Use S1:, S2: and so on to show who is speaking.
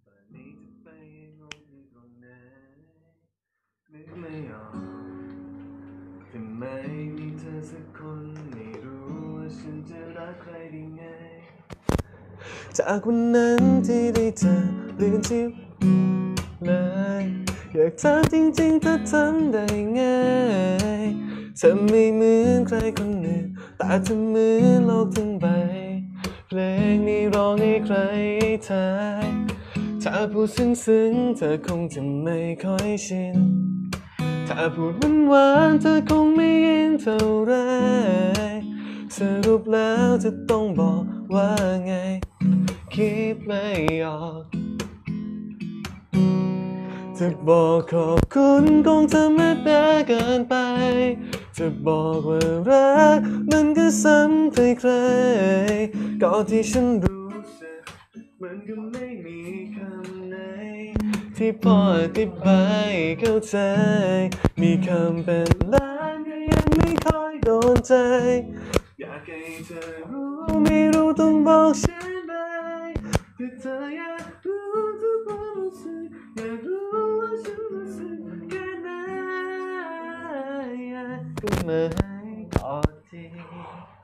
S1: ป่านนี้จะไปงงอยู่ตรงไหนนึกไม่ออกทำไมมีเธอสักคนไม่รู้ว่าฉันจะรักใครได้ไงจากวันนั้นที่ได้เจอเปลี่ยนชีวิตเลยอยากถามจริงๆเธอทำได้ไงเธอไม่เหมือนใครคนหนึ่งแต่เธอเหมือนโลกทั้งใบเพลงนี้ร้องให้ใครทายถ้าพูดซึ้งๆเธอคงจะไม่ค่อยชินถ้าพูดหวานๆเธอคงไม่ยินเท่าไรสรุปแล้วจะต้องบอกว่าไงคิดไม่ออกจะบอกขอบคุณคงธรรมดาเกินไปจะบอกว่ารักมันก็ซ้ำใครๆก็ที่ฉันรู้สึกมันก็ไม่มีคำไหนที่พออธิบายเข้าใจมีคำเป็นล้านก็ยังไม่ค่อยโดนใจอยากให้เธอรู้ไม่รู้ต้องบอกฉันไหมแต่เธออยากรู้ทุกความรู้สึกอยากรู้ว่าฉันรู้สึกแค่ไหนก็มาให้กอดที